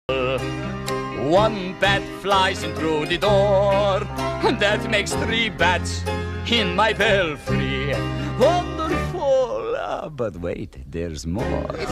One bat flies in through the door. That makes 3 bats in my belfry. Wonderful! But wait, there's more.